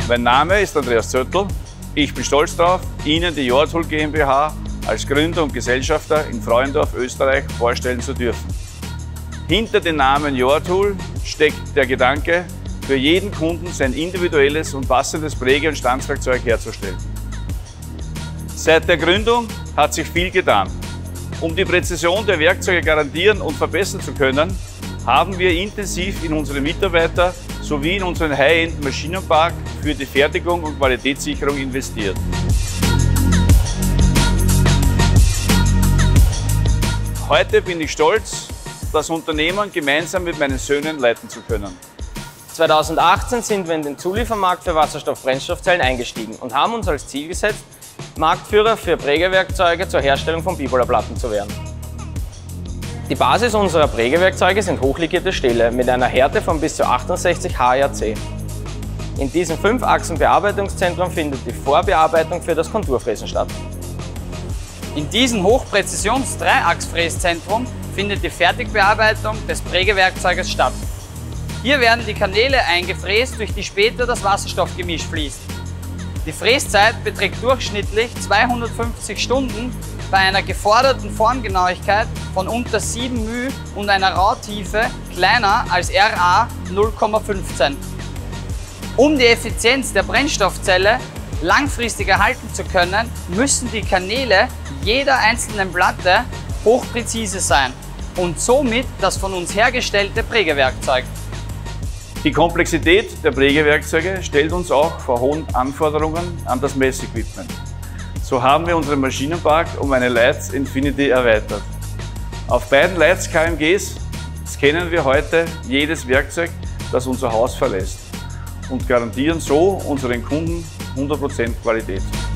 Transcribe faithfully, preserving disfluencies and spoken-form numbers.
Mein Name ist Andreas Zöttl. Ich bin stolz darauf, Ihnen die Joa-Tool GmbH als Gründer und Gesellschafter in Frauendorf, Österreich, vorstellen zu dürfen. Hinter dem Namen Joa-Tool steckt der Gedanke, für jeden Kunden sein individuelles und passendes Präge- und Stanzwerkzeug herzustellen. Seit der Gründung hat sich viel getan. Um die Präzision der Werkzeuge garantieren und verbessern zu können, haben wir intensiv in unsere Mitarbeiter sowie in unseren High-End-Maschinenpark für die Fertigung und Qualitätssicherung investiert. Heute bin ich stolz, das Unternehmen gemeinsam mit meinen Söhnen leiten zu können. zweitausendachtzehn sind wir in den Zuliefermarkt für Wasserstoff-Brennstoffzellen eingestiegen und haben uns als Ziel gesetzt, Marktführer für Prägewerkzeuge zur Herstellung von Bipolarplatten zu werden. Die Basis unserer Prägewerkzeuge sind hochlegierte Stähle mit einer Härte von bis zu achtundsechzig H R C. In diesem fünf-Achsen-Bearbeitungszentrum findet die Vorbearbeitung für das Konturfräsen statt. In diesem Hochpräzisions-Dreiachs-Fräszentrum findet die Fertigbearbeitung des Prägewerkzeuges statt. Hier werden die Kanäle eingefräst, durch die später das Wasserstoffgemisch fließt. Die Fräszeit beträgt durchschnittlich zweihundertfünfzig Stunden bei einer geforderten Formgenauigkeit von unter sieben μ und einer Rautiefe kleiner als R A null Komma fünfzehn. Um die Effizienz der Brennstoffzelle langfristig erhalten zu können, müssen die Kanäle jeder einzelnen Platte hochpräzise sein und somit das von uns hergestellte Prägewerkzeug. Die Komplexität der Prägewerkzeuge stellt uns auch vor hohen Anforderungen an das Messequipment. So haben wir unseren Maschinenpark um eine Leitz Infinity erweitert. Auf beiden Leitz K M Gs scannen wir heute jedes Werkzeug, das unser Haus verlässt, und garantieren so unseren Kunden hundert Prozent Qualität.